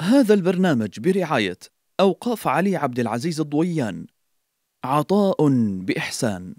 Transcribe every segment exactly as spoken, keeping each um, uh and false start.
هذا البرنامج برعاية أوقاف علي عبد العزيز الضويان. عطاء بإحسان.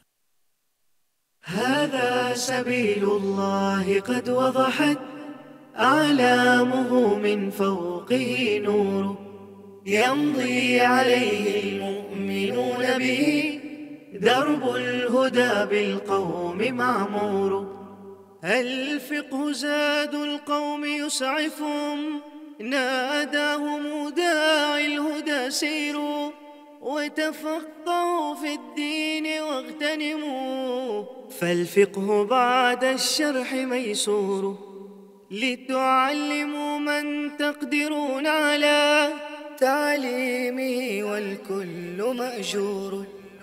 هذا سبيل الله قد وضحت أعلامه، من فوقه نور يمضي عليه المؤمنون به، درب الهدى بالقوم معمور. الفقه زاد القوم يسعفهم، ناداهم داعي الهدى سيروا، وتفقهوا في الدين واغتنموا، فالفقه بعد الشرح ميسور. لتعلموا من تقدرون على تعليمه، والكل مأجور.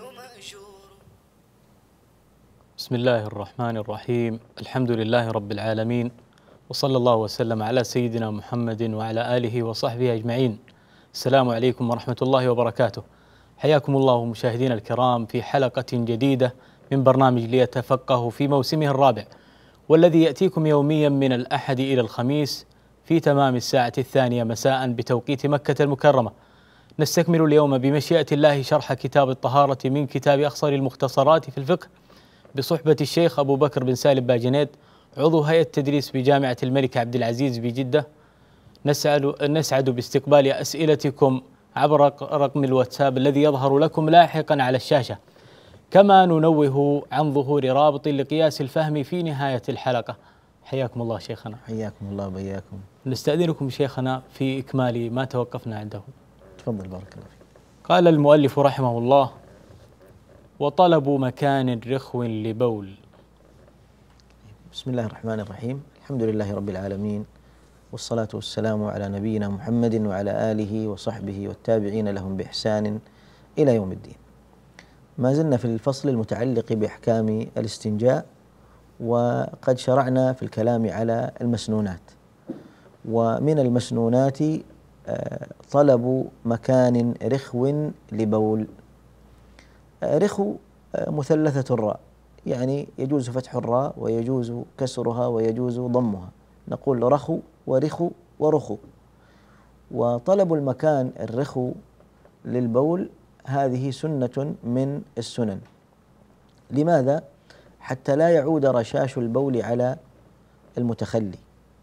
بسم الله الرحمن الرحيم. الحمد لله رب العالمين، وصلى الله وسلم على سيدنا محمد وعلى آله وصحبه أجمعين. السلام عليكم ورحمة الله وبركاته. حياكم الله مشاهدينا الكرام في حلقة جديدة من برنامج ليتفقهوا في موسمه الرابع، والذي يأتيكم يوميا من الأحد إلى الخميس في تمام الساعة الثانية مساء بتوقيت مكة المكرمة. نستكمل اليوم بمشيئة الله شرح كتاب الطهارة من كتاب أخصر المختصرات في الفقه بصحبة الشيخ أبو بكر بن سالم باجنيد، عضو هيئة التدريس بجامعة الملك عبد العزيز بجدة. نسعد نسعد باستقبال أسئلتكم عبر رقم الواتساب الذي يظهر لكم لاحقا على الشاشة، كما ننوه عن ظهور رابط لقياس الفهم في نهاية الحلقة. حياكم الله شيخنا. حياكم الله وبياكم. نستأذنكم شيخنا في إكمال ما توقفنا عنده. تفضل بارك الله فيك. قال المؤلف رحمه الله: وطلب مكان رخو لبول. بسم الله الرحمن الرحيم. الحمد لله رب العالمين، والصلاة والسلام على نبينا محمد وعلى آله وصحبه والتابعين لهم بإحسان إلى يوم الدين. ما زلنا في الفصل المتعلق بأحكام الاستنجاء، وقد شرعنا في الكلام على المسنونات. ومن المسنونات طلب مكان رخو لبول. رخو مثلثة الراء، يعني يجوز فتح الراء ويجوز كسرها ويجوز ضمها، نقول رخو ورخو ورخو. وطلب المكان الرخو للبول هذه سنة من السنن. لماذا؟ حتى لا يعود رشاش البول على المتخلي.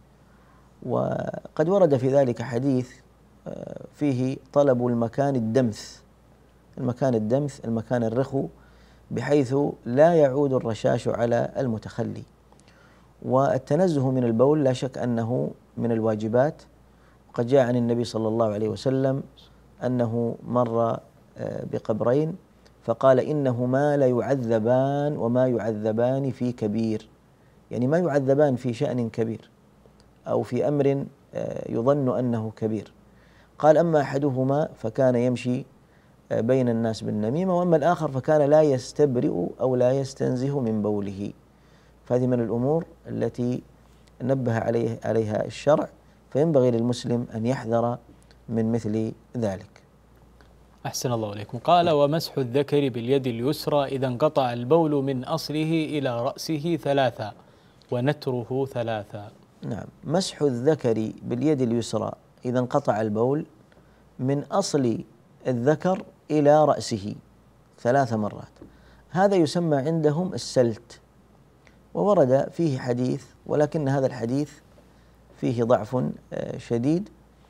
وقد ورد في ذلك حديث فيه طلب المكان الدمث، المكان الدمث المكان الرخو، بحيث لا يعود الرشاش على المتخلي. والتنزه من البول لا شك أنه من الواجبات، وقد جاء عن النبي صلى الله عليه وسلم أنه مر بقبرين فقال: إنهما لا يعذبان وما يعذبان في كبير، يعني ما يعذبان في شأن كبير أو في أمر يظن أنه كبير. قال: أما أحدهما فكان يمشي بين الناس بالنميمة، وأما الآخر فكان لا يستبرئ أو لا يستنزه من بوله. فهذه من الأمور التي نبه عليه عليها الشرع، فينبغي للمسلم أن يحذر من مثل ذلك. أحسن الله إليكم. قال: ومسح الذكر باليد اليسرى إذا انقطع البول من أصله إلى رأسه ثلاثا، ونتره ثلاثا. نعم، مسح الذكر باليد اليسرى إذا انقطع البول من أصل الذكر إلى رأسه ثلاث مرات، هذا يسمى عندهم السلت. وورد فيه حديث، ولكن هذا الحديث فيه ضعف شديد،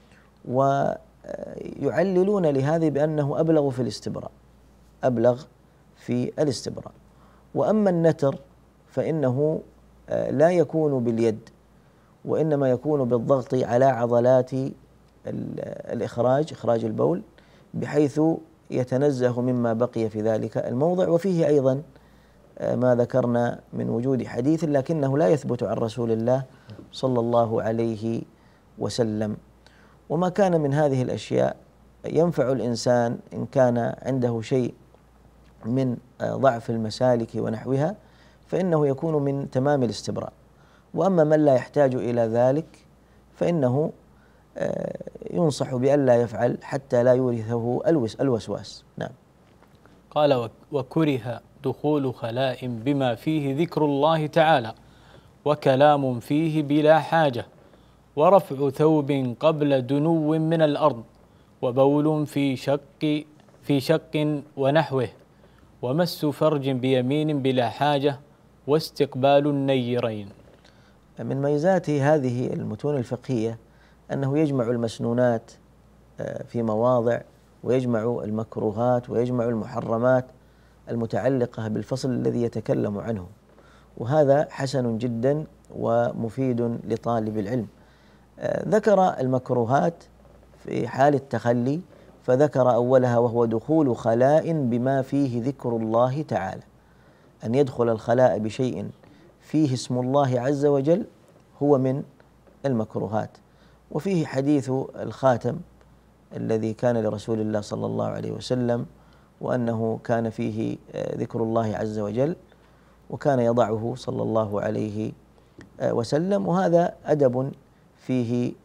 ويعللون لهذا بأنه أبلغ في الاستبراء، أبلغ في الاستبراء. وأما النتر فإنه لا يكون باليد، وإنما يكون بالضغط على عضلات الإخراج، إخراج البول، بحيث يتنزه مما بقي في ذلك الموضع. وفيه أيضا ما ذكرنا من وجود حديث، لكنه لا يثبت عن رسول الله صلى الله عليه وسلم. وما كان من هذه الأشياء ينفع الإنسان إن كان عنده شيء من ضعف المسالك ونحوها، فإنه يكون من تمام الاستبراء. وأما من لا يحتاج إلى ذلك فإنه ينصح بألا يفعل حتى لا يورثه الوسواس. نعم. قال: وكره دخول خلاء بما فيه ذكر الله تعالى وكلام فيه بلا حاجة، ورفع ثوب قبل دنو من الأرض، وبول في شق في شق ونحوه، ومس فرج بيمين بلا حاجة، واستقبال النيرين. من ميزات هذه المتون الفقهية أنه يجمع المسنونات في مواضع، ويجمع المكروهات، ويجمع المحرمات المتعلقة بالفصل الذي يتكلم عنه، وهذا حسن جدا ومفيد لطالب العلم. ذكر المكروهات في حال التخلي، فذكر أولها وهو دخول خلاء بما فيه ذكر الله تعالى، أن يدخل الخلاء بشيء فيه اسم الله عز وجل هو من المكروهات. وفيه حديث الخاتم الذي كان لرسول الله صلى الله عليه وسلم، وأنه كان فيه ذكر الله عز وجل، وكان يضعه صلى الله عليه وسلم، وهذا أدب فيه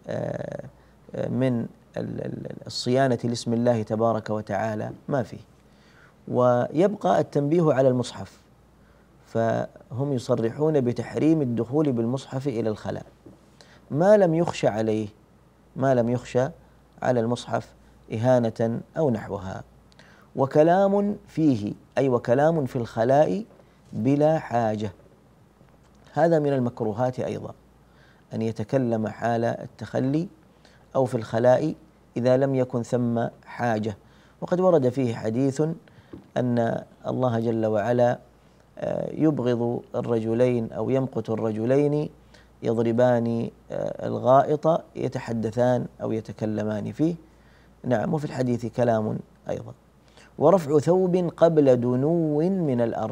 من الصيانة لاسم الله تبارك وتعالى ما فيه. ويبقى التنبيه على المصحف، فهم يصرحون بتحريم الدخول بالمصحف إلى الخلاء ما لم يخشى عليه، ما لم يخشى على المصحف إهانة أو نحوها. وكلام فيه، أي وكلام في الخلاء بلا حاجة، هذا من المكروهات أيضا، أن يتكلم حال التخلي أو في الخلاء إذا لم يكن ثم حاجة. وقد ورد فيه حديث أن الله جل وعلا يبغض الرجلين أو يمقت الرجلين يضربان الغائط يتحدثان أو يتكلمان فيه. نعم، وفي الحديث كلام أيضا. ورفع ثوب قبل دنو من الأرض،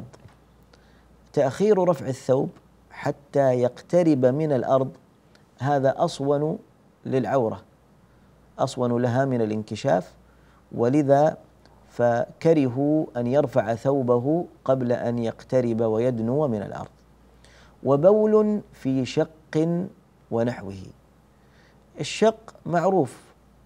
تأخير رفع الثوب حتى يقترب من الأرض، هذا أصون للعورة، أصون لها من الانكشاف، ولذا فكرهوا أن يرفع ثوبه قبل أن يقترب ويدنو من الأرض. وبول في شق ونحوه، الشق معروف،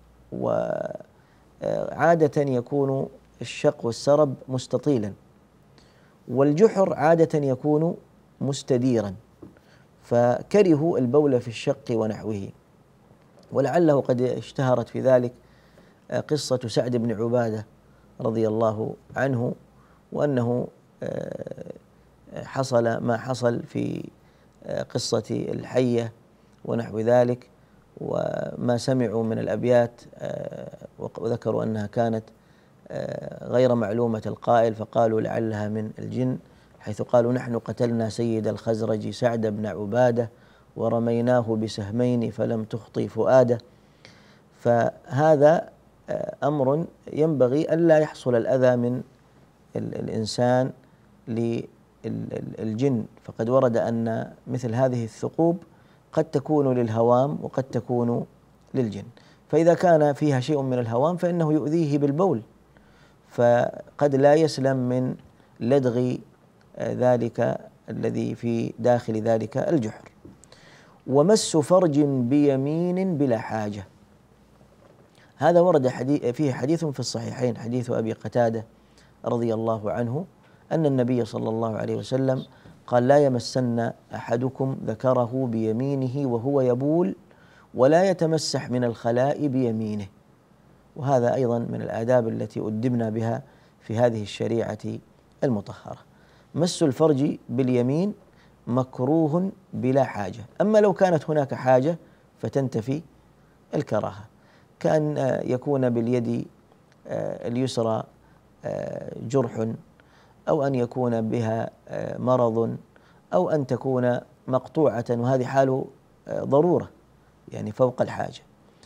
وعادة يكون الشق والسرب مستطيلا، والجحر عادة يكون مستديرا، فكرهوا البول في الشق ونحوه. ولعله قد اشتهرت في ذلك قصة سعد بن عبادة رضي الله عنه، وأنه حصل ما حصل في قصة الحية ونحو ذلك، وما سمعوا من الأبيات، وذكروا أنها كانت غير معلومة القائل، فقالوا لعلها من الجن، حيث قالوا: نحن قتلنا سيد الخزرج سعد بن عبادة ورميناه بسهمين فلم تخطي فؤاده. فهذا أمر ينبغي ألا يحصل الأذى من الإنسان للجن، فقد ورد أن مثل هذه الثقوب قد تكون للهوام وقد تكون للجن، فإذا كان فيها شيء من الهوام فإنه يؤذيه بالبول، فقد لا يسلم من لدغ ذلك الذي في داخل ذلك الجحر. ومس فرج بيمين بلا حاجة، هذا ورد حديث فيه حديث في الصحيحين، حديث أبي قتادة رضي الله عنه أن النبي صلى الله عليه وسلم قال: لا يمسن أحدكم ذكره بيمينه وهو يبول، ولا يتمسح من الخلاء بيمينه. وهذا أيضا من الآداب التي أدبنا بها في هذه الشريعة المطهرة. مس الفرج باليمين مكروه بلا حاجة، أما لو كانت هناك حاجة فتنتفي الكراهة، كأن يكون باليد اليسرى جرح، أو أن يكون بها مرض، أو أن تكون مقطوعة، وهذه حال ضرورة يعني فوق الحاجة،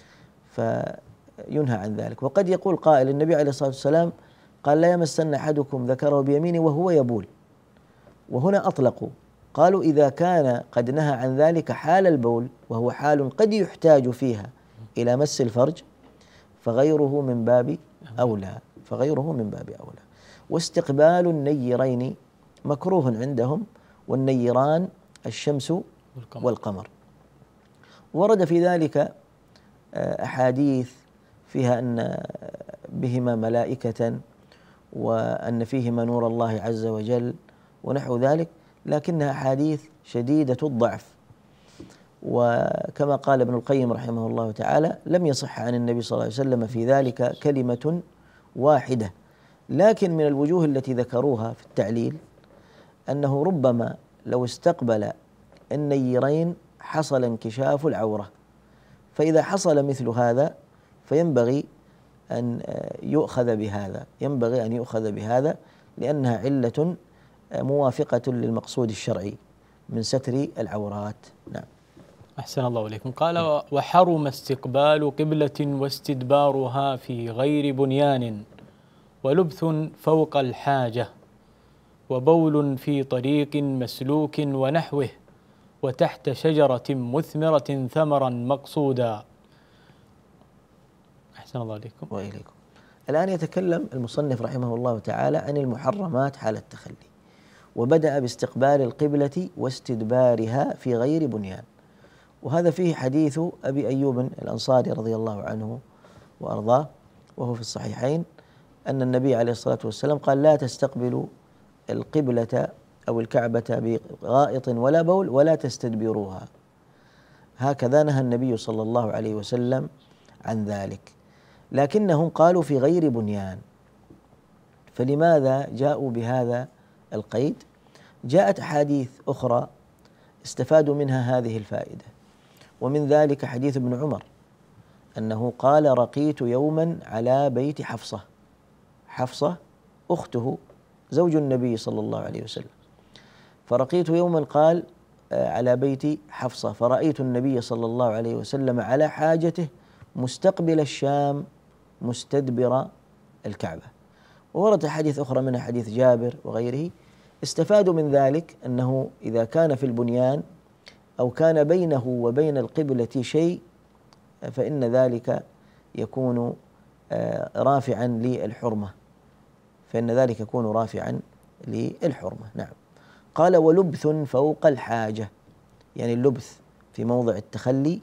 فينهى عن ذلك. وقد يقول قائل: النبي عليه الصلاة والسلام قال: لا يمسن أحدكم ذكره بيمينه وهو يبول، وهنا أطلقوا، قالوا إذا كان قد نهى عن ذلك حال البول، وهو حال قد يحتاج فيها إلى مس الفرج، فغيره من باب أولى، فغيره من باب أولى. واستقبال النيرين مكروه عندهم، والنيران الشمس والقمر. ورد في ذلك أحاديث فيها أن بهما ملائكة، وأن فيهما نور الله عز وجل ونحو ذلك، لكنها أحاديث شديدة الضعف. وكما قال ابن القيم رحمه الله تعالى: لم يصح عن النبي صلى الله عليه وسلم في ذلك كلمة واحدة. لكن من الوجوه التي ذكروها في التعليل أنه ربما لو استقبل النيرين حصل انكشاف العورة، فإذا حصل مثل هذا فينبغي أن يؤخذ بهذا ينبغي أن يؤخذ بهذا لأنها علة موافقة للمقصود الشرعي من ستر العورات. نعم. أحسن الله إليكم. قال: وحرم استقبال قبلة واستدبارها في غير بنيان، ولبث فوق الحاجة، وبول في طريق مسلوك ونحوه، وتحت شجرة مثمرة ثمرا مقصودا. أحسن الله إليكم. وإليكم. الآن يتكلم المصنف رحمه الله تعالى عن المحرمات حال التخلي، وبدأ باستقبال القبلة واستدبارها في غير بنيان، وهذا فيه حديث أبي أيوب الأنصاري رضي الله عنه وأرضاه، وهو في الصحيحين، أن النبي عليه الصلاة والسلام قال: لا تستقبلوا القبلة أو الكعبة بغائط ولا بول ولا تستدبروها. هكذا نهى النبي صلى الله عليه وسلم عن ذلك، لكنهم قالوا في غير بنيان. فلماذا جاءوا بهذا القيد؟ جاءت أحاديث أخرى استفادوا منها هذه الفائدة، ومن ذلك حديث ابن عمر أنه قال: رقيت يوما على بيت حفصة. حفصة أخته زوج النبي صلى الله عليه وسلم، فرقيت يوما قال على بيت حفصة، فرأيت النبي صلى الله عليه وسلم على حاجته مستقبل الشام مستدبر الكعبة. وورد حديث أخرى من حديث جابر وغيره. استفادوا من ذلك أنه إذا كان في البنيان أو كان بينه وبين القبلة شيء فإن ذلك يكون رافعا للحرمة فإن ذلك يكون رافعا للحرمة. نعم. قال: ولبث فوق الحاجة، يعني اللبث في موضع التخلي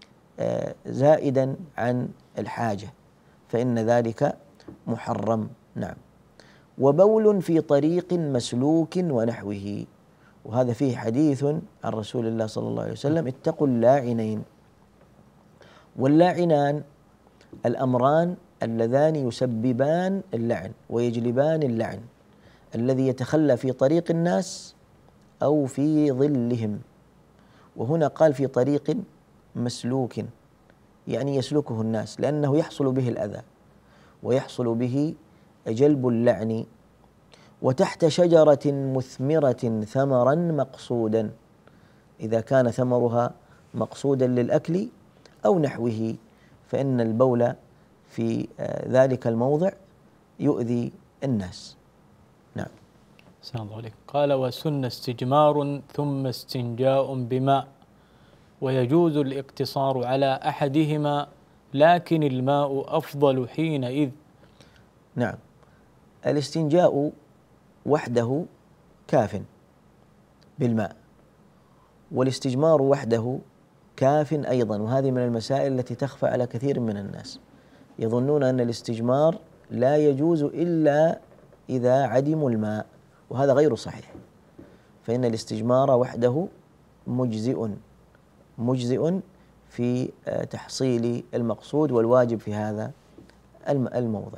زائدا عن الحاجة فإن ذلك محرم. نعم. وبول في طريق مسلوك ونحوه، وهذا فيه حديث عن رسول الله صلى الله عليه وسلم: اتقوا اللاعنين. واللاعنان الأمران اللذان يسببان اللعن ويجلبان اللعن، الذي يتخلى في طريق الناس أو في ظلهم. وهنا قال في طريق مسلوك، يعني يسلكه الناس، لأنه يحصل به الأذى ويحصل به جلب اللعن. وتحت شجرة مثمرة ثمرا مقصودا، إذا كان ثمرها مقصودا للأكل أو نحوه فإن البول في ذلك الموضع يؤذي الناس. نعم. أحسن الله عليك. قال: وسن استجمار ثم استنجاء بماء، ويجوز الاقتصار على أحدهما، لكن الماء أفضل حينئذ. نعم. الاستنجاء وحده كاف بالماء، والاستجمار وحده كاف أيضا. وهذه من المسائل التي تخفى على كثير من الناس، يظنون أن الاستجمار لا يجوز إلا إذا عدموا الماء، وهذا غير صحيح، فإن الاستجمار وحده مجزئ مجزئ في تحصيل المقصود والواجب في هذا الموضع.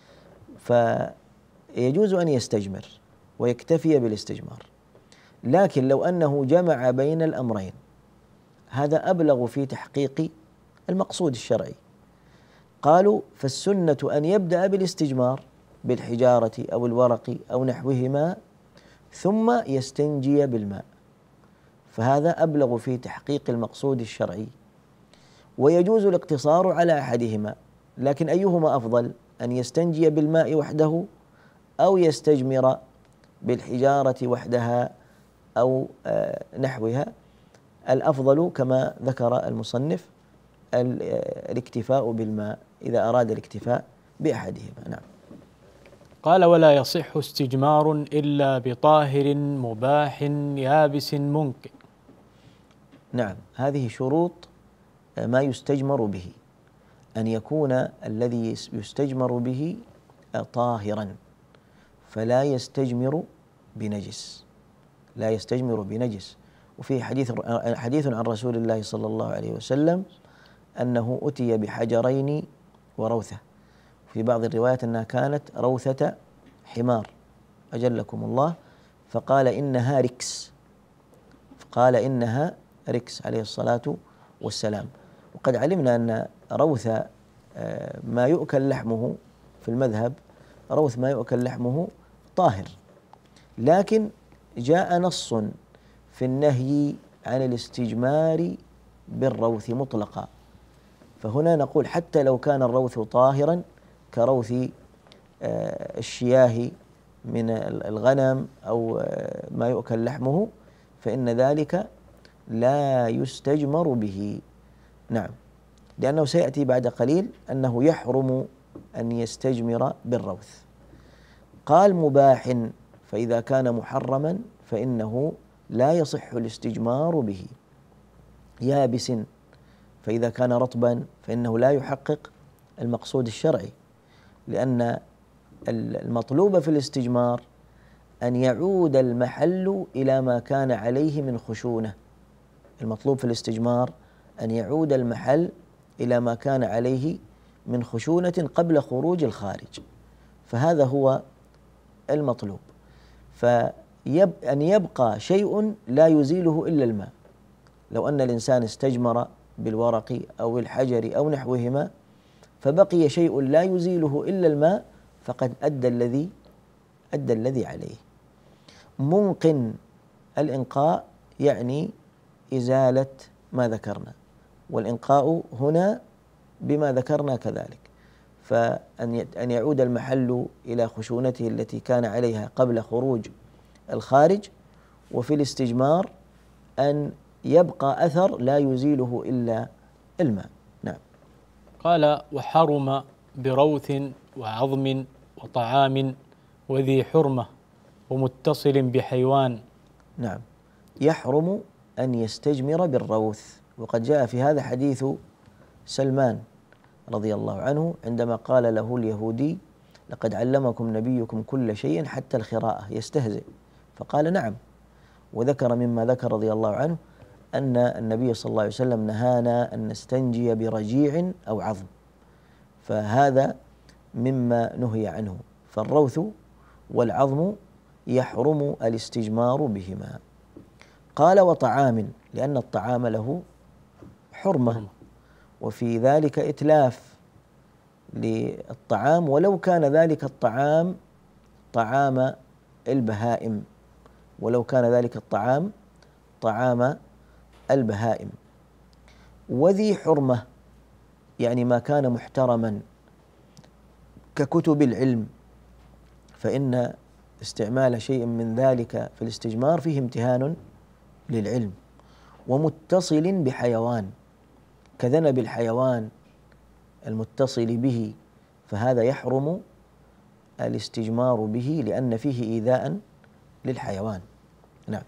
فيجوز أن يستجمر ويكتفي بالاستجمار، لكن لو أنه جمع بين الأمرين هذا أبلغ في تحقيق المقصود الشرعي. قالوا: فالسنة أن يبدأ بالاستجمار بالحجارة أو الورق أو نحوهما ثم يستنجي بالماء، فهذا أبلغ في تحقيق المقصود الشرعي. ويجوز الاقتصار على أحدهما، لكن أيهما أفضل، أن يستنجي بالماء وحده أو يستجمر بالحجارة وحدها أو نحوها؟ الأفضل كما ذكر المصنف الاكتفاء بالماء إذا أراد الاكتفاء بأحدهما. نعم. قال: ولا يصح استجمار إلا بطاهر مباح يابس منقي. نعم. هذه شروط ما يستجمر به، أن يكون الذي يستجمر به طاهرا، فلا يستجمر بنجس لا يستجمر بنجس وفي حديث حديث عن رسول الله صلى الله عليه وسلم أنه أتي بحجرين وروثة، في بعض الروايات أنها كانت روثة حمار أجلكم الله، فقال إنها ركس، فقال إنها ركس عليه الصلاة والسلام. وقد علمنا أن روث ما يؤكل لحمه في المذهب، روث ما يؤكل لحمه طاهر، لكن جاء نص في النهي عن الاستجمار بالروث مطلقا، فهنا نقول حتى لو كان الروث طاهرا كروث الشياه من الغنم أو ما يؤكل لحمه فإن ذلك لا يستجمر به. نعم، لأنه سيأتي بعد قليل أنه يحرم أن يستجمر بالروث. قال مباح، فإذا كان محرما فإنه لا يصح الاستجمار به. يابس، فإذا كان رطبا فإنه لا يحقق المقصود الشرعي، لأن المطلوب في الاستجمار أن يعود المحل إلى ما كان عليه من خشونة. المطلوب في الاستجمار أن يعود المحل إلى ما كان عليه من خشونة قبل خروج الخارج، فهذا هو المطلوب. فأن يبقى شيء لا يزيله إلا الماء، لو أن الإنسان استجمر بالورق أو الحجر أو نحوهما فبقي شيء لا يزيله إلا الماء فقد أدى الذي أدى الذي عليه. منقن، الإنقاء يعني إزالة ما ذكرنا، والإنقاء هنا بما ذكرنا كذلك، فأن أن يعود المحل إلى خشونته التي كان عليها قبل خروج الخارج، وفي الاستجمار أن يبقى أثر لا يزيله إلا الماء. نعم. قال وحرم بروث وعظم وطعام وذي حرمة ومتصل بحيوان. نعم، يحرم أن يستجمر بالروث، وقد جاء في هذا حديث سلمان رضي الله عنه عندما قال له اليهودي لقد علمكم نبيكم كل شيء حتى الخراءة، يستهزئ، فقال نعم، وذكر مما ذكر رضي الله عنه أن النبي صلى الله عليه وسلم نهانا أن نستنجي برجيع أو عظم، فهذا مما نهي عنه. فالروث والعظم يحرم الاستجمار بهما. قال وطعام، لأن الطعام له حرمة، وفي ذلك إتلاف للطعام ولو كان ذلك الطعام طعام البهائم، ولو كان ذلك الطعام طعام البهائم. وذي حرمة يعني ما كان محترما ككتب العلم، فإن استعمال شيء من ذلك في الاستجمار فيه امتهان للعلم. ومتصل بحيوان كذنب الحيوان المتصل به، فهذا يحرم الاستجمار به لأن فيه إيذاء للحيوان. نعم.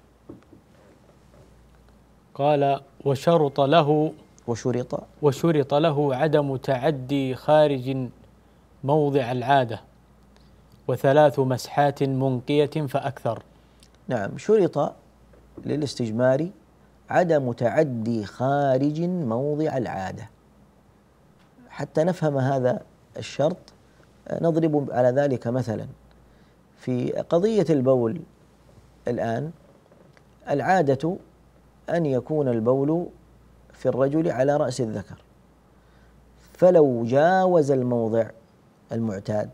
قال وشرط له وشرط وشرط له عدم تعدي خارج موضع العادة وثلاث مسحات منقية فأكثر. نعم، شرط للاستجمار عدم تعدي خارج موضع العادة. حتى نفهم هذا الشرط نضرب على ذلك مثلا في قضية البول. الآن العادة أن يكون البول في الرجل على رأس الذكر، فلو جاوز الموضع المعتاد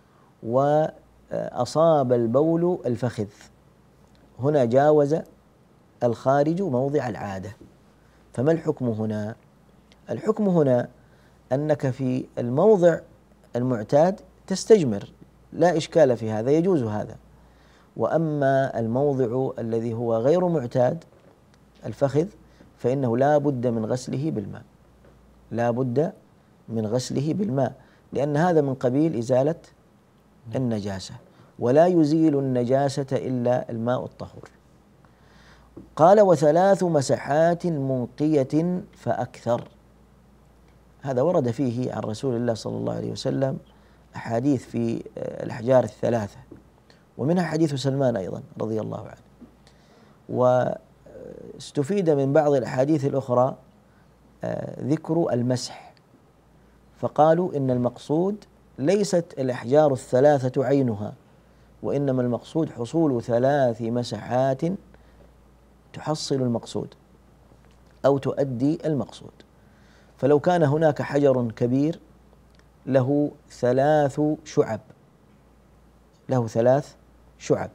وأصاب البول الفخذ، هنا جاوز الخارج موضع العادة، فما الحكم هنا؟ الحكم هنا أنك في الموضع المعتاد تستجمر، لا إشكال في هذا، يجوز هذا. وأما الموضع الذي هو غير معتاد الفخذ فإنه لا بد من غسله بالماء، لا بد من غسله بالماء، لأن هذا من قبيل إزالة النجاسة، ولا يزيل النجاسة إلا الماء الطهور. قال وثلاث مسحات منقية فأكثر. هذا ورد فيه عن رسول الله صلى الله عليه وسلم أحاديث في الأحجار الثلاثة، ومنها حديث سلمان أيضا رضي الله عنه. استفيد من بعض الأحاديث الأخرى ذكر المسح، فقالوا إن المقصود ليست الأحجار الثلاثة عينها، وإنما المقصود حصول ثلاث مسحات تحصل المقصود أو تؤدي المقصود. فلو كان هناك حجر كبير له ثلاث شعب له ثلاث شعب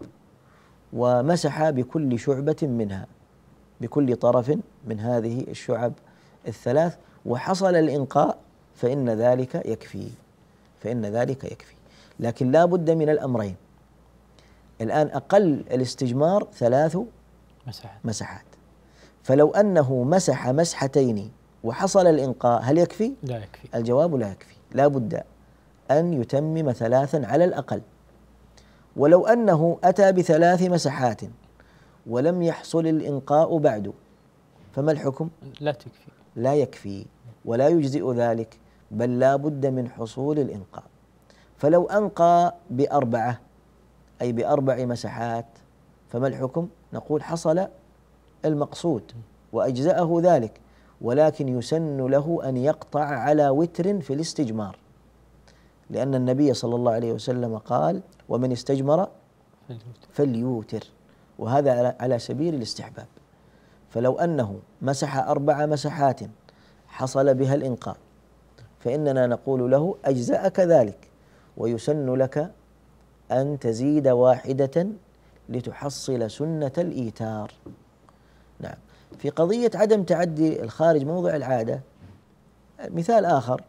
ومسح بكل شعبة منها، بكل طرف من هذه الشعب الثلاث، وحصل الإنقاء، فإن ذلك يكفي فإن ذلك يكفي لكن لا بد من الأمرين. الآن أقل الاستجمار ثلاث مسحات مسحات، فلو أنه مسح مسحتين وحصل الإنقاء هل يكفي؟ لا يكفي. الجواب لا يكفي، لا بد أن يتمم ثلاثا على الأقل. ولو أنه أتى بثلاث مسحات ولم يحصل الإنقاء بعد فما الحكم؟ لا تكفي لا يكفي ولا يجزئ ذلك، بل لا بد من حصول الإنقاء. فلو أنقى بأربعة أي بأربع مسحات فما الحكم؟ نقول حصل المقصود وأجزأه ذلك، ولكن يسن له أن يقطع على وتر في الاستجمار، لأن النبي صلى الله عليه وسلم قال: ومن استجمر فليوتر، وهذا على سبيل الاستحباب. فلو أنه مسح أربع مسحات حصل بها الإنقاء فإننا نقول له: أجزأك ذلك، ويسن لك أن تزيد واحدة لتحصل سنة الإيتار. نعم. في قضية عدم تعدي الخارج موضع العادة مثال آخر،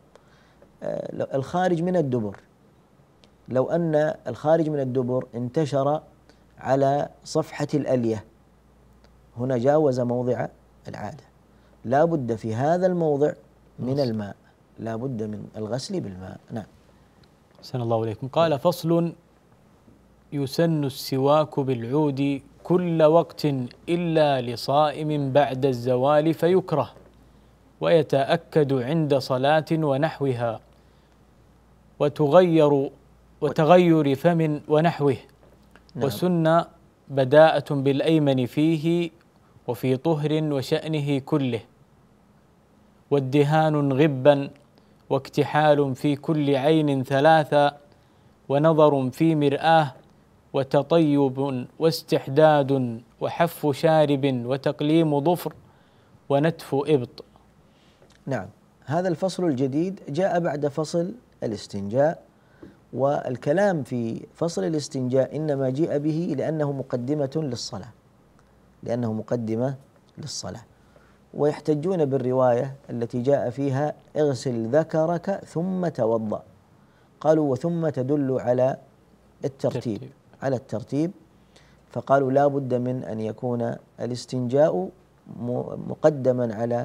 الخارج من الدبر، لو أن الخارج من الدبر انتشر على صفحة الألية، هنا جاوز موضع العادة، لا بد في هذا الموضع من الماء، لا بد من الغسل بالماء. نعم. أحسن الله إليكم. قال: فصل: يسن السواك بالعود كل وقت إلا لصائم بعد الزوال فيكره، ويتأكد عند صلاة ونحوها، وتغير وتغير فم ونحوه. نعم. وسن بداءة بالأيمن فيه وفي طهر وشأنه كله، وادهان غبا، واكتحال في كل عين ثلاثة، ونظر في مرآة، وتطيب واستحداد، وحف شارب، وتقليم ظفر، ونتف إبط. نعم. هذا الفصل الجديد جاء بعد فصل الاستنجاء، والكلام في فصل الاستنجاء إنما جاء به لأنه مقدمة للصلاة لأنه مقدمة للصلاة ويحتجون بالرواية التي جاء فيها: اغسل ذكرك ثم توضأ. قالوا: وثم تدل على الترتيب ترتيب. على الترتيب، فقالوا لا بد من أن يكون الاستنجاء مقدما على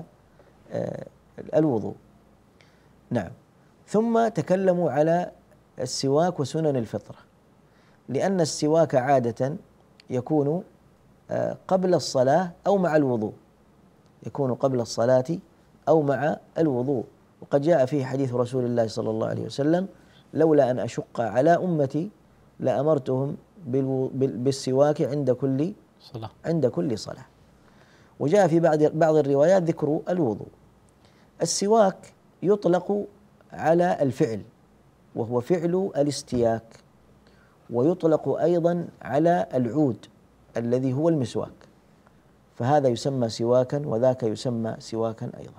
الوضوء. نعم. ثم تكلموا على السواك وسنن الفطرة، لأن السواك عادة يكون قبل الصلاة أو مع الوضوء يكون قبل الصلاة أو مع الوضوء وقد جاء فيه حديث رسول الله صلى الله عليه وسلم: لولا أن أشق على أمتي لأمرتهم بالسواك عند كل صلاة عند كل صلاة. وجاء في بعض بعض الروايات ذكر الوضوء. السواك يطلق على الفعل وهو فعل الاستياك، ويطلق أيضا على العود الذي هو المسواك، فهذا يسمى سواكا وذاك يسمى سواكا أيضا.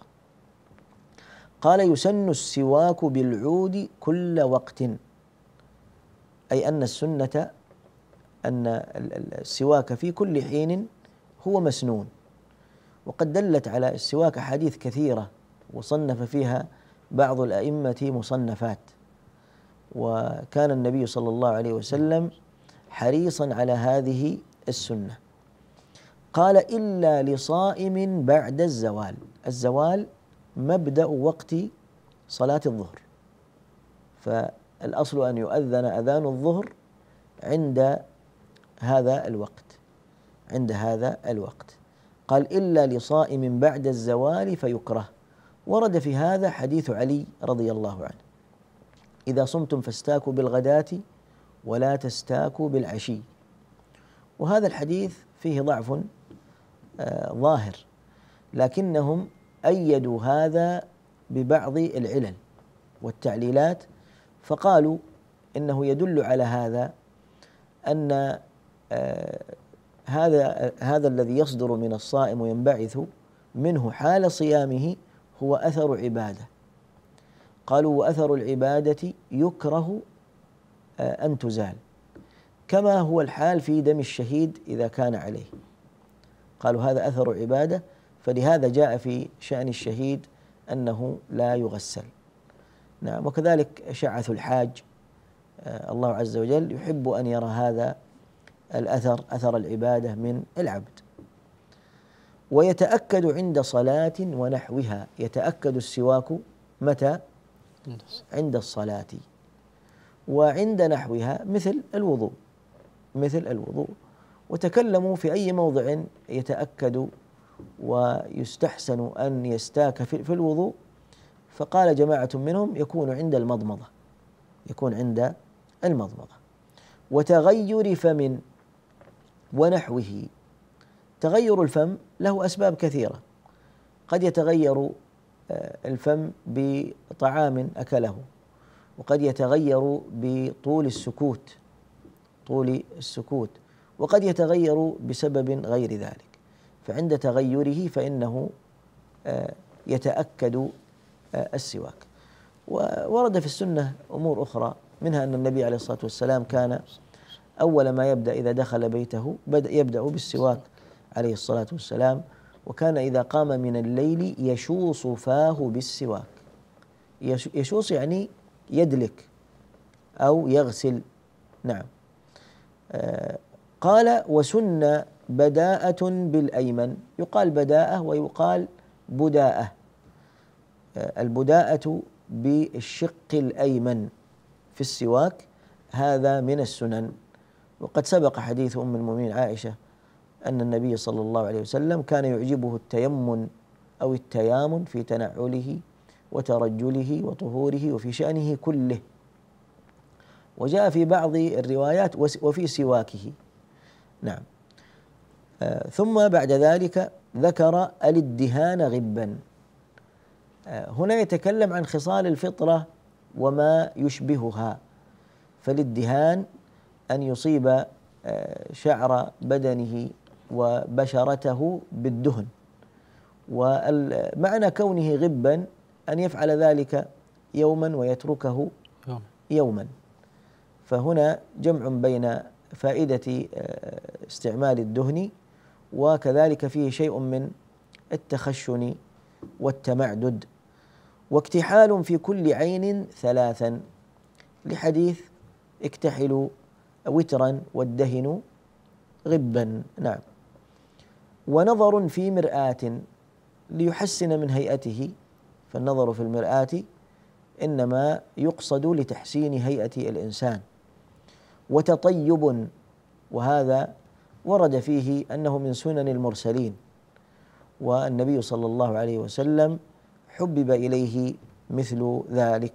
قال: يسن السواك بالعود كل وقت، أي أن السنة أن السواك في كل حين هو مسنون. وقد دلت على السواك أحاديث كثيرة وصنف فيها بعض الأئمة مصنفات، وكان النبي صلى الله عليه وسلم حريصا على هذه السنة. قال: إلا لصائم بعد الزوال. الزوال مبدأ وقت صلاة الظهر، فالأصل أن يؤذن أذان الظهر عند هذا الوقت عند هذا الوقت قال: إلا لصائم بعد الزوال فيكره. ورد في هذا حديث علي رضي الله عنه: إذا صمتم فاستاكوا بالغداة ولا تستاكوا بالعشي. وهذا الحديث فيه ضعف ظاهر، لكنهم أيدوا هذا ببعض العلل والتعليلات، فقالوا إنه يدل على هذا أن هذا هذا الذي يصدر من الصائم وينبعث منه حال صيامه هو أثر عبادة. قالوا وأثر العبادة يكره أن تزال، كما هو الحال في دم الشهيد إذا كان عليه. قالوا هذا أثر عبادة، فلهذا جاء في شأن الشهيد أنه لا يغسل. نعم. وكذلك شعث الحاج، الله عز وجل يحب أن يرى هذا الأثر، أثر العبادة من العبد. ويتأكد عند صلاة ونحوها، يتأكد السواك متى؟ عند الصلاة. وعند نحوها مثل الوضوء، مثل الوضوء. وتكلموا في أي موضع يتأكد ويستحسن أن يستاك في الوضوء، فقال جماعة منهم يكون عند المضمضة، يكون عند المضمضة. وتغير فم ونحوه، تغير الفم له أسباب كثيرة، قد يتغير الفم بطعام أكله، وقد يتغير بطول السكوت، طول السكوت، وقد يتغير بسبب غير ذلك. فعند تغيره فإنه يتأكد السواك. وورد في السنة أمور أخرى، منها أن النبي عليه الصلاة والسلام كان أول ما يبدأ إذا دخل بيته بدأ يبدأ بالسواك عليه الصلاة والسلام، وكان إذا قام من الليل يشوص فاه بالسواك. يشوص يعني يدلك أو يغسل. نعم. آه قال وسن بداءة بالأيمن، يقال بداءة ويقال بداءة. آه البداءة بالشق الأيمن في السواك، هذا من السنن. وقد سبق حديث أم المؤمنين عائشة أن النبي صلى الله عليه وسلم كان يعجبه التيمن أو التيامن في تنعله وترجله وطهوره وفي شأنه كله. وجاء في بعض الروايات وفي سواكه. نعم. آه ثم بعد ذلك ذكر الادهان غبا. آه هنا يتكلم عن خصال الفطرة وما يشبهها. فالادهان أن يصيب آه شعر بدنه وبشرته بالدهن، ومعنى كونه غبا أن يفعل ذلك يوما ويتركه يوما. فهنا جمع بين فائدة استعمال الدهن، وكذلك فيه شيء من التخشن والتمعدد. واكتحال في كل عين ثلاثا، لحديث اكتحلوا وترا والدهن غبا. نعم. ونظر في مرآة ليحسن من هيئته، فالنظر في المرآة إنما يقصد لتحسين هيئة الإنسان. وتطيب، وهذا ورد فيه أنه من سنن المرسلين، والنبي صلى الله عليه وسلم حبب إليه مثل ذلك.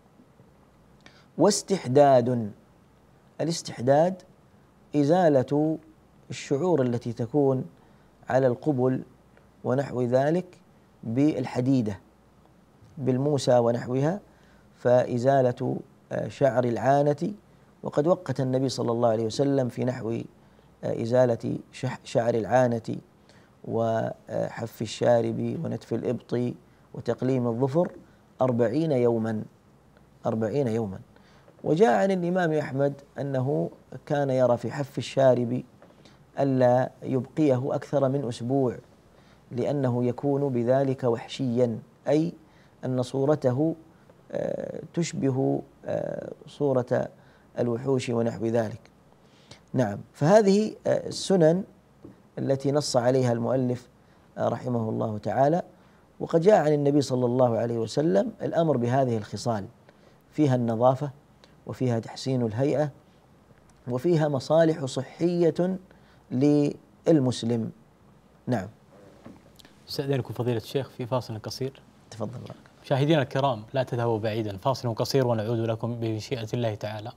واستحداد، الاستحداد إزالة الشعور التي تكون على القبل ونحو ذلك بالحديدة، بالموسى ونحوها، فإزالة شعر العانة. وقد وقت النبي صلى الله عليه وسلم في نحو إزالة شعر العانة وحف الشارب ونتف الإبط وتقليم الظفر أربعين يوما، أربعين يوما. وجاء عن الإمام أحمد أنه كان يرى في حف الشارب ألا يبقيه أكثر من أسبوع، لأنه يكون بذلك وحشيا، أي أن صورته تشبه صورة الوحوش ونحو ذلك. نعم. فهذه السنن التي نص عليها المؤلف رحمه الله تعالى. وقد جاء عن النبي صلى الله عليه وسلم الأمر بهذه الخصال، فيها النظافة وفيها تحسين الهيئة وفيها مصالح صحية للمسلم. نعم. استأذنكم فضيلة الشيخ في فاصل قصير. تفضل. مشاهدينا الكرام لا تذهبوا بعيدا، فاصل قصير ونعود لكم بمشيئة الله تعالى.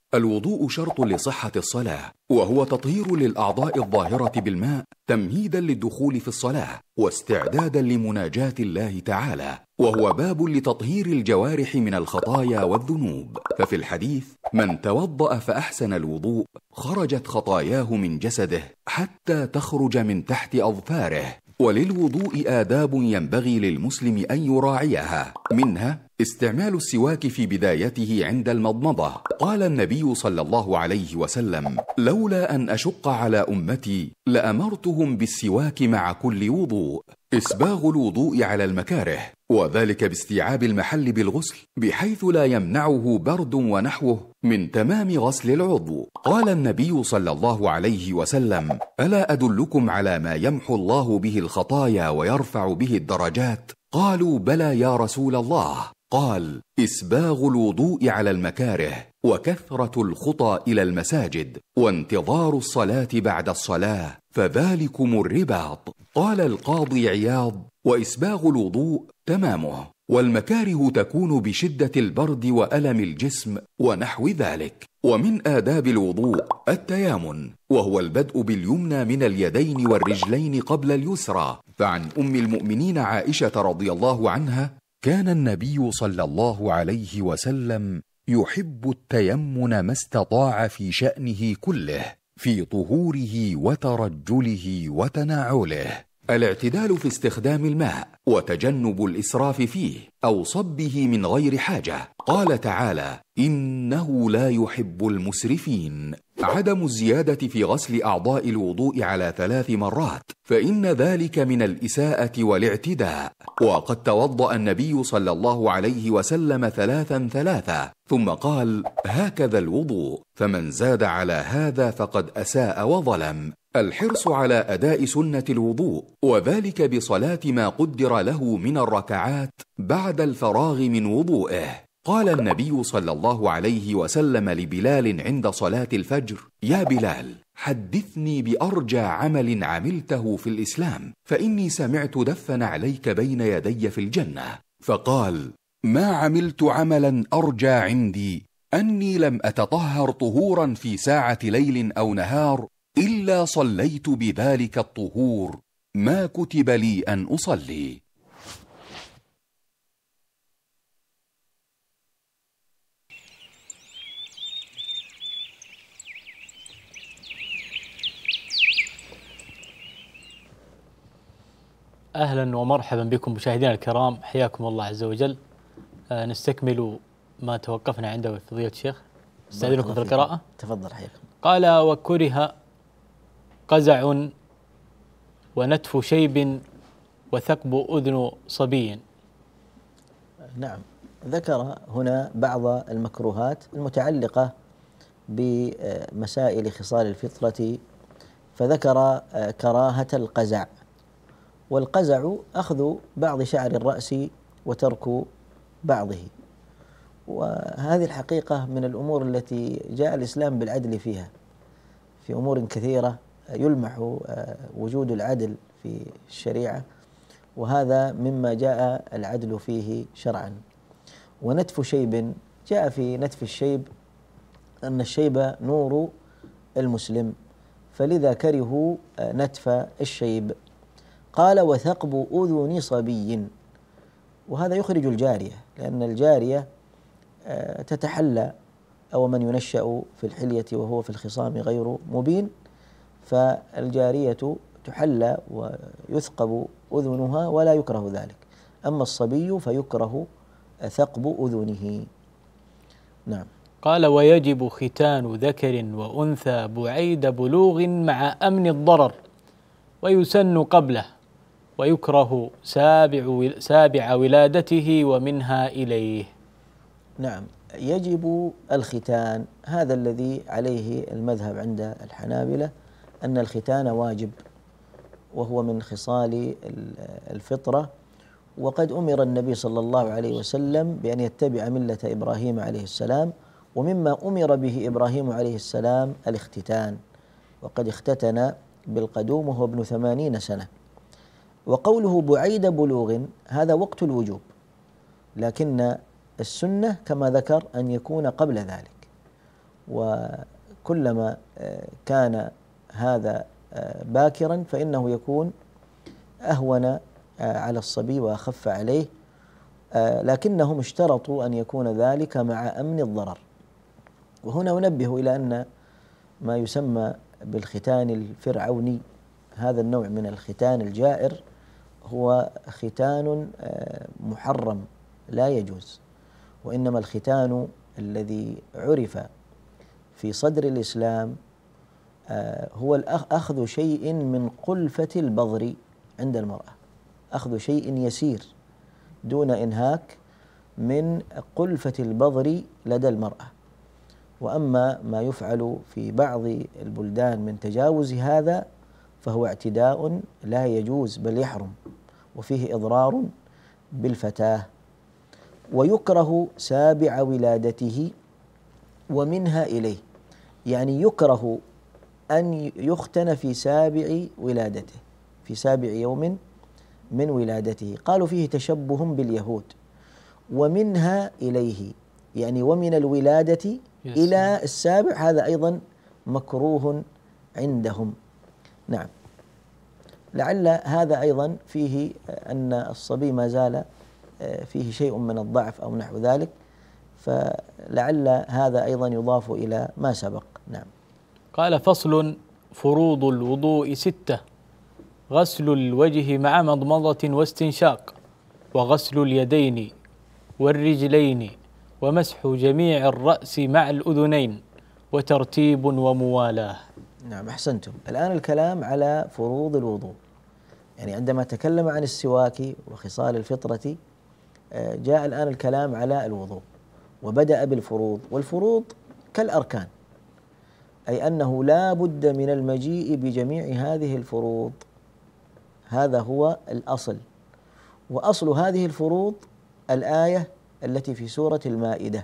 الوضوء شرط لصحة الصلاة، وهو تطهير للأعضاء الظاهرة بالماء تمهيدا للدخول في الصلاة واستعدادا لمناجاة الله تعالى، وهو باب لتطهير الجوارح من الخطايا والذنوب. ففي الحديث: من توضأ فأحسن الوضوء خرجت خطاياه من جسده حتى تخرج من تحت أظفاره. وللوضوء آداب ينبغي للمسلم أن يراعيها، منها استعمال السواك في بدايته عند المضمضة. قال النبي صلى الله عليه وسلم: لولا أن أشق على أمتي لأمرتهم بالسواك مع كل وضوء. إسباغ الوضوء على المكاره، وذلك باستيعاب المحل بالغسل بحيث لا يمنعه برد ونحوه من تمام غسل العضو. قال النبي صلى الله عليه وسلم: ألا أدلكم على ما يمحو الله به الخطايا ويرفع به الدرجات؟ قالوا: بلى يا رسول الله. قال: إسباغ الوضوء على المكاره، وكثرة الخطى إلى المساجد، وانتظار الصلاة بعد الصلاة، فذلكم الرباط. قال القاضي عياض: وإسباغ الوضوء تمامه، والمكاره تكون بشدة البرد وألم الجسم ونحو ذلك. ومن آداب الوضوء التيامن، وهو البدء باليمنى من اليدين والرجلين قبل اليسرى. فعن أم المؤمنين عائشة رضي الله عنها: كان النبي صلى الله عليه وسلم يحب التيمن ما استطاع في شأنه كله، في طهوره وترجله وتناعله. الاعتدال في استخدام الماء، وتجنب الإسراف فيه أو صبه من غير حاجة. قال تعالى: إنه لا يحب المسرفين. عدم الزيادة في غسل أعضاء الوضوء على ثلاث مرات، فإن ذلك من الإساءة والاعتداء. وقد توضأ النبي صلى الله عليه وسلم ثلاثا ثلاثا ثم قال: هكذا الوضوء، فمن زاد على هذا فقد أساء وظلم. الحرص على أداء سنة الوضوء، وذلك بصلاة ما قدر له من الركعات بعد الفراغ من وضوئه. قال النبي صلى الله عليه وسلم لبلال عند صلاة الفجر: يا بلال، حدثني بأرجى عمل عملته في الإسلام، فإني سمعت دفن عليك بين يدي في الجنة. فقال: ما عملت عملا أرجى عندي أني لم أتطهر طهورا في ساعة ليل أو نهار إلا صليت بذلك الطهور ما كتب لي أن أصلي. أهلا ومرحبا بكم مشاهدينا الكرام، حياكم الله عز وجل. آه نستكمل ما توقفنا عنده في فضيلة الشيخ. استأذنكم في القراءة. تفضل حياكم. قال: وكره قزع ونتف شيب وثقب أذن صبي. نعم، ذكر هنا بعض المكروهات المتعلقة بمسائل خصال الفطرة، فذكر كراهة القزع. والقزع أخذ بعض شعر الرأس وترك بعضه، وهذه الحقيقة من الأمور التي جاء الإسلام بالعدل فيها. في أمور كثيرة يلمح وجود العدل في الشريعة، وهذا مما جاء العدل فيه شرعا. ونتف شيب، جاء في نتف الشيب أن الشيب نور المسلم، فلذا كرهوا نتف الشيب. قال: وثقب أذن صبي، وهذا يخرج الجارية، لأن الجارية تتحلى، أو من ينشأ في الحلية وهو في الخصام غير مبين، فالجارية تحلى ويثقب أذنها ولا يكره ذلك. أما الصبي فيكره ثقب أذنه. نعم. قال: ويجب ختان ذكر وأنثى بعيد بلوغ مع أمن الضرر، ويسن قبله، ويكره سابع سابع ولادته ومنها إليه. نعم، يجب الختان، هذا الذي عليه المذهب عند الحنابلة، أن الختان واجب، وهو من خصال الفطرة. وقد أمر النبي صلى الله عليه وسلم بأن يتبع ملة إبراهيم عليه السلام، ومما أمر به إبراهيم عليه السلام الاختتان، وقد اختتن بالقدوم وهو ابن ثمانين سنة. وقوله بعيد بلوغ هذا وقت الوجوب، لكن السنة كما ذكر أن يكون قبل ذلك. وكلما كان هذا باكرا فإنه يكون أهون على الصبي وأخف عليه، لكنهم اشترطوا أن يكون ذلك مع أمن الضرر. وهنا أنبه إلى أن ما يسمى بالختان الفرعوني، هذا النوع من الختان الجائر هو ختان محرم لا يجوز، وإنما الختان الذي عرف في صدر الإسلام هو أخذ شيء من قلفة البظر عند المرأة، أخذ شيء يسير دون إنهاك من قلفة البظر لدى المرأة. وأما ما يفعل في بعض البلدان من تجاوز هذا فهو اعتداء لا يجوز بل يحرم، وفيه إضرار بالفتاة. ويكره سابع ولادته ومنها إليه، يعني يكره أن يختن في سابع ولادته، في سابع يوم من ولادته. قالوا فيه تشبه باليهود. ومنها إليه يعني ومن الولادة إلى السابع، هذا أيضا مكروه عندهم. نعم، لعل هذا أيضا فيه أن الصبي ما زال فيه شيء من الضعف أو نحو ذلك، فلعل هذا أيضا يضاف إلى ما سبق. نعم. قال: فصل: فروض الوضوء ستة: غسل الوجه مع مضمضة واستنشاق، وغسل اليدين والرجلين، ومسح جميع الرأس مع الأذنين، وترتيب وموالاة. نعم، أحسنتم. الآن الكلام على فروض الوضوء، يعني عندما تكلم عن السواك وخصال الفطرة جاء الآن الكلام على الوضوء، وبدأ بالفروض. والفروض كالأركان، أي أنه لا بد من المجيء بجميع هذه الفروض، هذا هو الأصل. وأصل هذه الفروض الآية التي في سورة المائدة،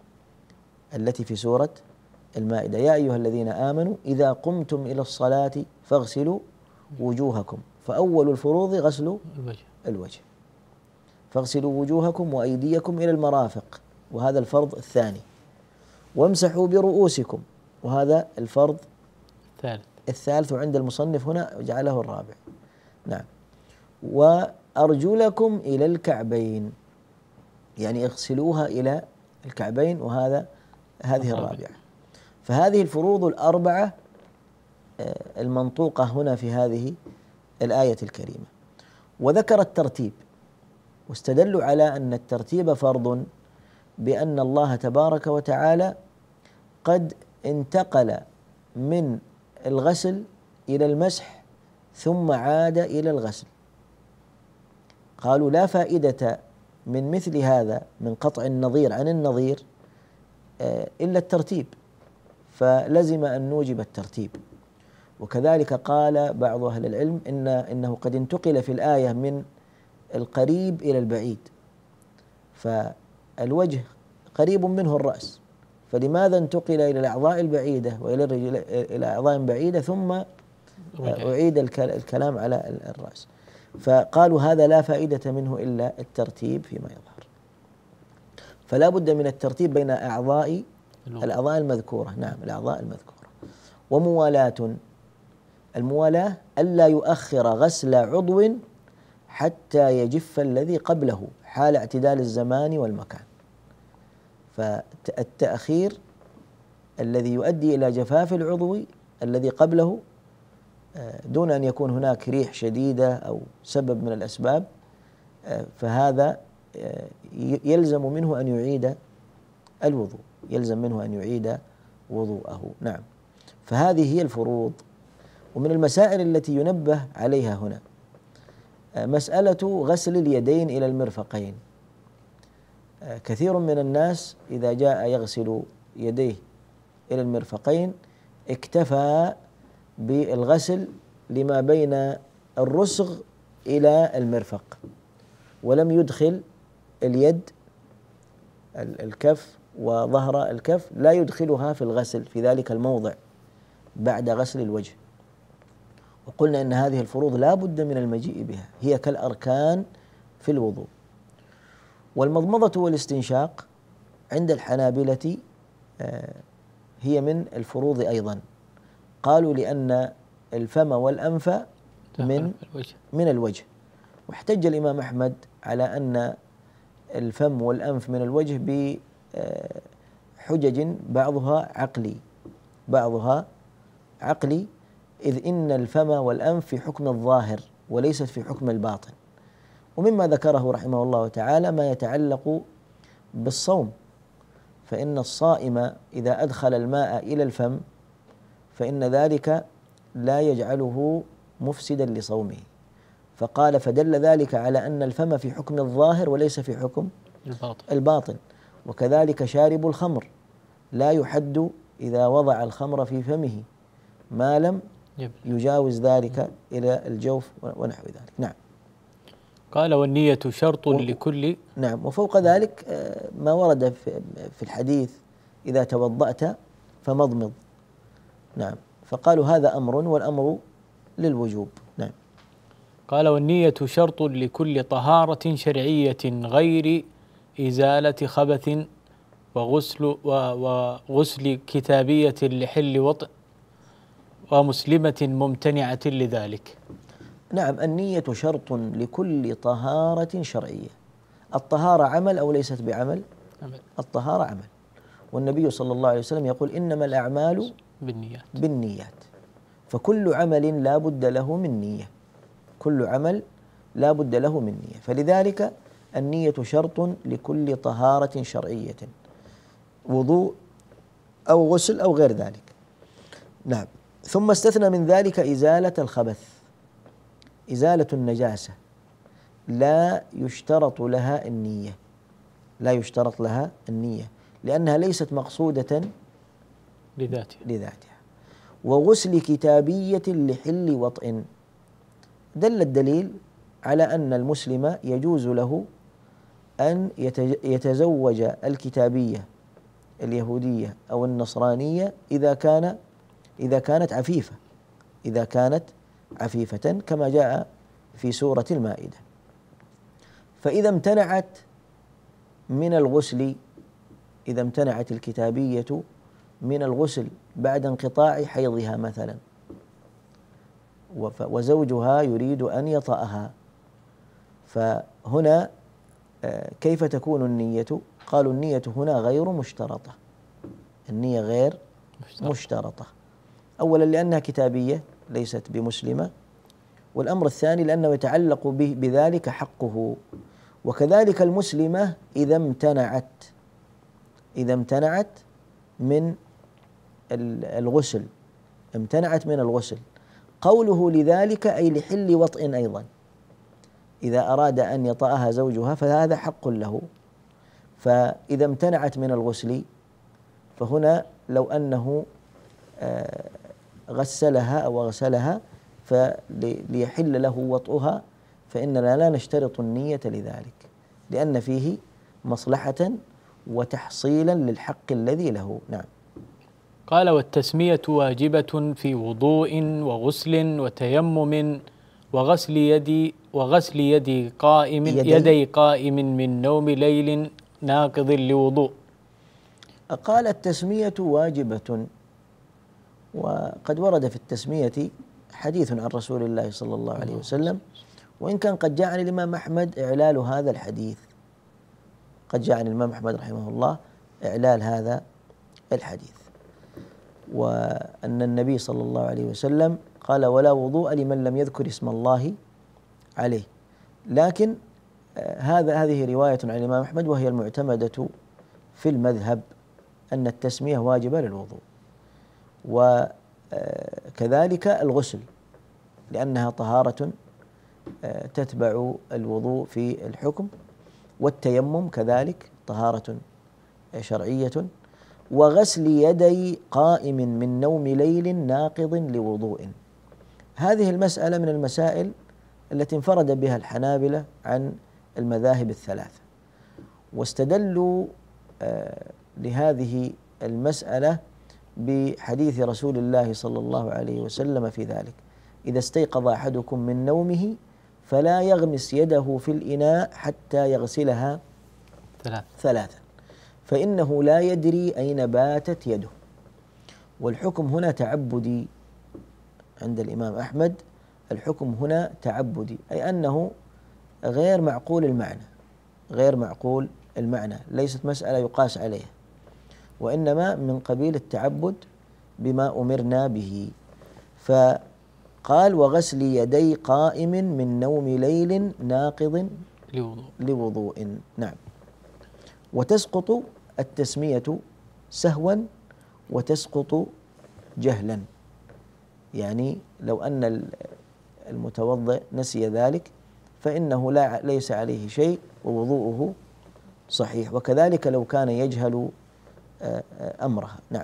التي في سورة المائدة: يا أيها الذين آمنوا إذا قمتم إلى الصلاة فاغسلوا وجوهكم. فأول الفروض غسل الوجه, الوجه. فاغسلوا وجوهكم وأيديكم إلى المرافق، وهذا الفرض الثاني. وامسحوا برؤوسكم، وهذا الفرض الثالث الثالث عند المصنف هنا جعله الرابع. نعم. وأرجلكم إلى الكعبين، يعني اغسلوها إلى الكعبين، وهذا هذه الرابعة. فهذه الفروض الأربعة المنطوقة هنا في هذه الآية الكريمة. وذكر الترتيب، واستدلوا على أن الترتيب فرض بأن الله تبارك وتعالى قد انتقل من الغسل إلى المسح ثم عاد إلى الغسل. قالوا: لا فائدة من مثل هذا، من قطع النظير عن النظير، إلا الترتيب، فلزم أن نوجب الترتيب. وكذلك قال بعض أهل العلم إن إنه قد انتقل في الآية من القريب إلى البعيد، فالوجه قريب منه الرأس، فلماذا انتقل إلى الأعضاء البعيدة وإلى الرجل إلى أعضاء بعيدة ثم أعيد الكلام على الرأس؟ فقالوا هذا لا فائدة منه إلا الترتيب فيما يظهر. فلا بد من الترتيب بين أعضاء الأعضاء المذكورة. نعم، الأعضاء المذكورة. وموالاة، الموالاة ألا يؤخر غسل عضو حتى يجف الذي قبله حال اعتدال الزمان والمكان. فالتأخير الذي يؤدي إلى جفاف العضو الذي قبله دون أن يكون هناك ريح شديدة أو سبب من الأسباب، فهذا يلزم منه أن يعيد الوضوء، يلزم منه أن يعيد وضوءه. نعم. فهذه هي الفروض. ومن المسائل التي ينبه عليها هنا مسألة غسل اليدين إلى المرفقين. كثير من الناس إذا جاء يغسل يديه إلى المرفقين اكتفى بالغسل لما بين الرسغ إلى المرفق، ولم يدخل اليد الكف وظهر الكف، لا يدخلها في الغسل في ذلك الموضع بعد غسل الوجه. وقلنا إن هذه الفروض لا بد من المجيء بها، هي كالأركان في الوضوء. والمضمضة والاستنشاق عند الحنابلة هي من الفروض أيضا. قالوا لأن الفم والأنف من من الوجه، واحتج الإمام أحمد على أن الفم والأنف من الوجه بحجج بعضها عقلي بعضها عقلي إذ إن الفم والأنف في حكم الظاهر وليست في حكم الباطن. ومما ذكره رحمه الله تعالى ما يتعلق بالصوم، فإن الصائم إذا أدخل الماء إلى الفم فإن ذلك لا يجعله مفسدا لصومه، فقال فدل ذلك على أن الفم في حكم الظاهر وليس في حكم الباطن, الباطن. وكذلك شارب الخمر لا يحد إذا وضع الخمر في فمه ما لم يجاوز ذلك إلى الجوف ونحو ذلك. نعم. قال والنية شرط لكل. نعم. وفوق ذلك ما ورد في الحديث إذا توضأت فمضمض. نعم. فقالوا هذا أمر والأمر للوجوب. نعم. قال والنية شرط لكل طهارة شرعية غير إزالة خبث وغسل وغسل كتابية لحل وطء ومسلمة ممتنعة لذلك. نعم. النية شرط لكل طهارة شرعية. الطهارة عمل أو ليست بعمل؟ عمل. الطهارة عمل، والنبي صلى الله عليه وسلم يقول إنما الأعمال بالنيات بالنيات فكل عمل لا بد له من نية، كل عمل لا بد له من نية، فلذلك النية شرط لكل طهارة شرعية، وضوء أو غسل أو غير ذلك. نعم. ثم استثنى من ذلك إزالة الخبث، إزالة النجاسة لا يشترط لها النية، لا يشترط لها النية لأنها ليست مقصودة لذاتها لذاتها. وغسل كتابية لحل وطء، دل الدليل على أن المسلم يجوز له أن يتزوج الكتابية اليهودية أو النصرانية إذا كان إذا كانت عفيفة إذا كانت عفيفة كما جاء في سورة المائدة. فإذا امتنعت من الغسل إذا امتنعت الكتابية من الغسل بعد انقطاع حيضها مثلا وزوجها يريد أن يطأها، فهنا كيف تكون النية؟ قالوا النية هنا غير مشترطة، النية غير مشترطة. أولا لأنها كتابية ليست بمسلمة، والأمر الثاني لأنه يتعلق به بذلك حقه. وكذلك المسلمة إذا امتنعت إذا امتنعت من الغسل امتنعت من الغسل قوله لذلك أي لحل وطئ أيضا، إذا أراد أن يطأها زوجها فهذا حق له. فإذا امتنعت من الغسل فهنا لو أنه غسلها أو غسلها فليحل له وطئها فإننا لا نشترط النية لذلك، لأن فيه مصلحة وتحصيلا للحق الذي له. نعم. قال والتسمية واجبة في وضوء وغسل وتيمم وغسل يدي وغسل يدي قائم يدي, يدي قائم من نوم ليل ناقض لوضوء. قال التسمية واجبة، وقد ورد في التسمية حديث عن رسول الله صلى الله عليه وسلم، وإن كان قد جاء عن الإمام أحمد إعلال هذا الحديث، قد جاء عن الإمام أحمد رحمه الله إعلال هذا الحديث، وأن النبي صلى الله عليه وسلم قال ولا وضوء لمن لم يذكر اسم الله عليه. لكن هذا هذه رواية عن الإمام أحمد وهي المعتمدة في المذهب أن التسمية واجبة للوضوء، وكذلك الغسل لأنها طهارة تتبع الوضوء في الحكم، والتيمم كذلك طهارة شرعية، وغسل يدي قائم من نوم ليل ناقض لوضوء. هذه المسألة من المسائل التي انفرد بها الحنابلة عن المذاهب الثلاثة، واستدلوا لهذه المسألة بحديث رسول الله صلى الله عليه وسلم في ذلك: إذا استيقظ أحدكم من نومه فلا يغمس يده في الإناء حتى يغسلها ثلاث ثلاثا فإنه لا يدري أين باتت يده. والحكم هنا تعبدي عند الإمام أحمد، الحكم هنا تعبدي، أي أنه غير معقول المعنى، غير معقول المعنى، ليست مسألة يقاس عليها، وإنما من قبيل التعبد بما أمرنا به. فقال وغسل يدي قائم من نوم ليل ناقض لوضوء, لوضوء. نعم. وتسقط التسمية سهوا وتسقط جهلا، يعني لو أن المتوضئ نسي ذلك فإنه لا ليس عليه شيء ووضوءه صحيح، وكذلك لو كان يجهل أمرها. نعم.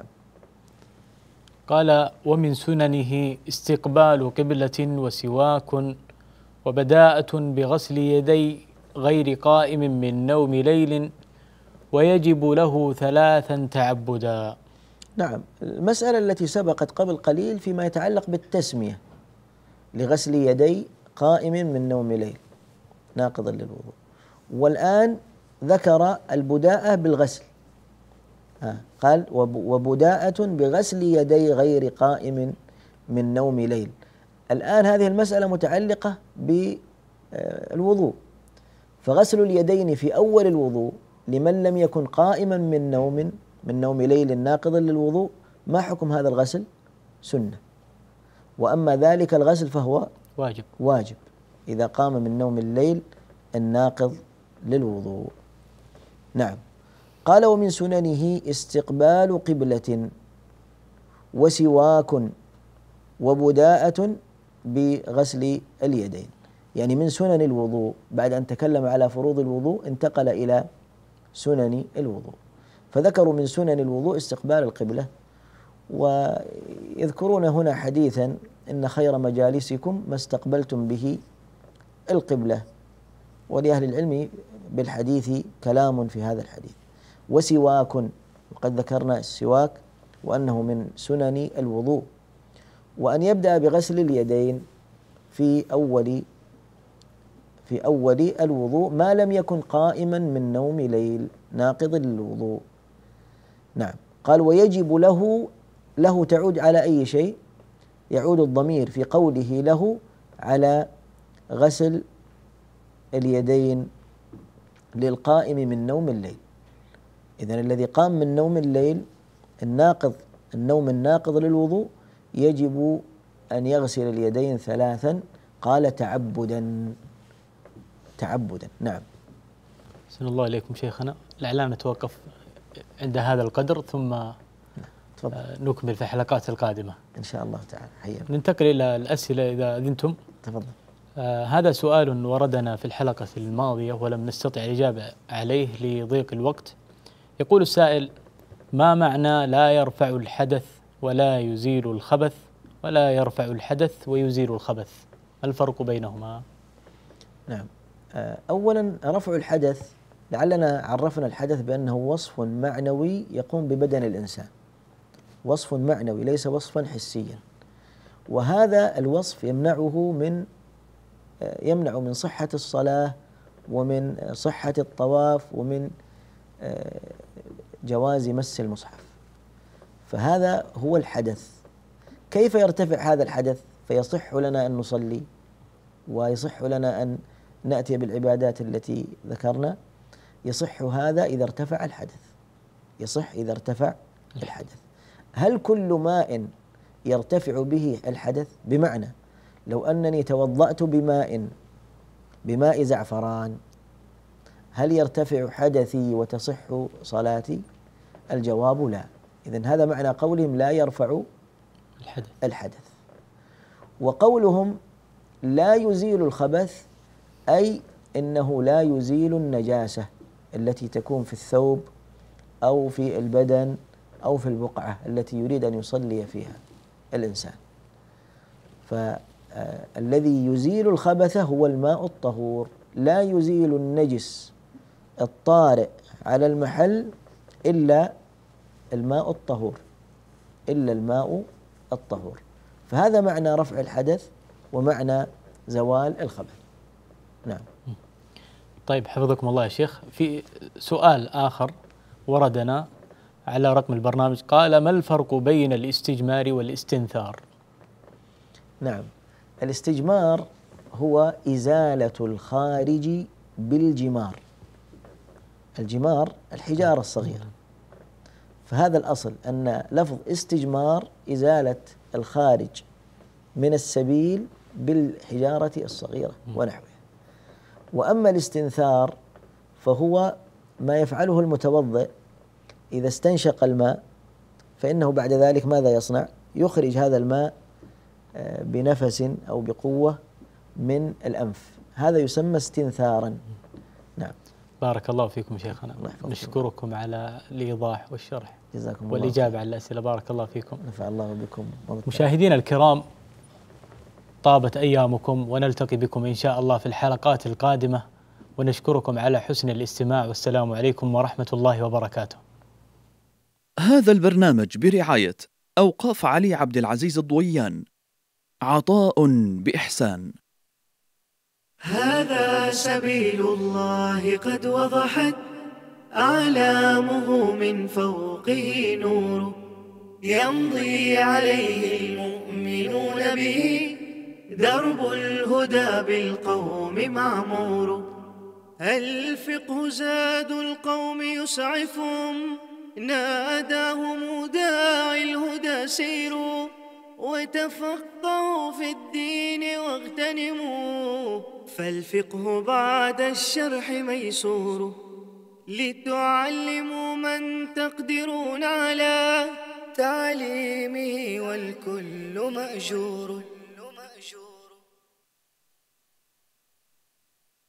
قال ومن سننه استقبال قبلة وسواك وبداءة بغسل يدي غير قائم من نوم ليل ويجب له ثلاثا تعبدا. نعم. المسألة التي سبقت قبل قليل فيما يتعلق بالتسمية لغسل يدي قائم من نوم ليل ناقضا للوضوء، والآن ذكر البداءة بالغسل، آه قال وبداءة بغسل يدي غير قائم من نوم ليل. الآن هذه المسألة متعلقة بالوضوء، فغسل اليدين في أول الوضوء لمن لم يكن قائما من نوم من نوم ليل ناقضا للوضوء، ما حكم هذا الغسل؟ سنة. وأما ذلك الغسل فهو واجب واجب إذا قام من نوم الليل الناقض للوضوء. نعم. قال ومن سننه استقبال قبلة وسواك وبداءة بغسل اليدين، يعني من سنن الوضوء، بعد أن تكلم على فروض الوضوء انتقل إلى سنن الوضوء، فذكروا من سنن الوضوء استقبال القبلة، ويذكرون هنا حديثا إن خير مجالسكم ما استقبلتم به القبلة، ولأهل العلم بالحديث كلام في هذا الحديث. وسواك، وقد ذكرنا السواك وأنه من سنن الوضوء، وأن يبدأ بغسل اليدين في أول في أول الوضوء ما لم يكن قائما من نوم ليل ناقض للوضوء. نعم. قال ويجب له، له تعود على أي شيء؟ يعود الضمير في قوله له على غسل اليدين للقائم من نوم الليل. إذن الذي قام من نوم الليل الناقض النوم الناقض للوضوء يجب أن يغسل اليدين ثلاثا، قال تعبدا تعبدا. نعم. أحسن الله إليكم شيخنا، لعلنا نتوقف عند هذا القدر ثم تفضل. نكمل في الحلقات القادمة إن شاء الله تعالى. حياك. ننتقل إلى الأسئلة إذا أذنتم. تفضل. آه هذا سؤال وردنا في الحلقة الماضية ولم نستطع الإجابة عليه لضيق الوقت. يقول السائل: ما معنى لا يرفع الحدث ولا يزيل الخبث، ولا يرفع الحدث ويزيل الخبث، ما الفرق بينهما؟ نعم. أولا رفع الحدث، لعلنا عرفنا الحدث بأنه وصف معنوي يقوم ببدن الإنسان، وصف معنوي ليس وصفا حسيا، وهذا الوصف يمنعه من يمنع من صحة الصلاة ومن صحة الطواف ومن جواز مس المصحف، فهذا هو الحدث. كيف يرتفع هذا الحدث فيصح لنا أن نصلي ويصح لنا أن نأتي بالعبادات التي ذكرنا؟ يصح هذا إذا ارتفع الحدث، يصح إذا ارتفع الحدث. هل كل ماء يرتفع به الحدث؟ بمعنى لو أنني توضأت بماء بماء زعفران هل يرتفع حدثي وتصح صلاتي؟ الجواب لا. إذن هذا معنى قولهم لا يرفع الحدث. الحدث. وقولهم لا يزيل الخبث أي إنه لا يزيل النجاسة التي تكون في الثوب أو في البدن أو في البقعة التي يريد أن يصلي فيها الإنسان. فالذي يزيل الخبث هو الماء الطهور، لا يزيل النجس الطارئ على المحل إلا الماء الطهور إلا الماء الطهور. فهذا معنى رفع الحدث ومعنى زوال الخبث. نعم. طيب حفظكم الله يا شيخ، في سؤال آخر وردنا على رقم البرنامج قال: ما الفرق بين الاستجمار والاستنثار؟ نعم، الاستجمار هو إزالة الخارج بالجمار. الجمار الحجارة الصغيرة، فهذا الأصل أن لفظ استجمار إزالة الخارج من السبيل بالحجارة الصغيرة ونحوها. وأما الاستنثار فهو ما يفعله المتوضئ إذا استنشق الماء، فإنه بعد ذلك ماذا يصنع؟ يخرج هذا الماء بنفس أو بقوة من الأنف، هذا يسمى استنثارا. نعم. بارك الله فيكم شيخنا، نشكركم على الإيضاح والشرح جزاكم الله والإجابة على الأسئلة. بارك الله فيكم. نفع الله بكم. مشاهدينا الكرام، طابت أيامكم، ونلتقي بكم إن شاء الله في الحلقات القادمة، ونشكركم على حسن الاستماع، والسلام عليكم ورحمة الله وبركاته. هذا البرنامج برعاية أوقاف علي عبد العزيز الضويان، عطاء بإحسان. هذا سبيل الله قد وضحت أعلامه، من فوقه نور يمضي عليه المؤمنون به، درب الهدى بالقوم معمور. الفقه زاد القوم يسعفهم، ناداهم داعي الهدى سيروا، وتفقهوا في الدين واغتنموا، فالفقه بعد الشرح ميسور. لتعلموا من تقدرون على تعليمه، والكل مأجور.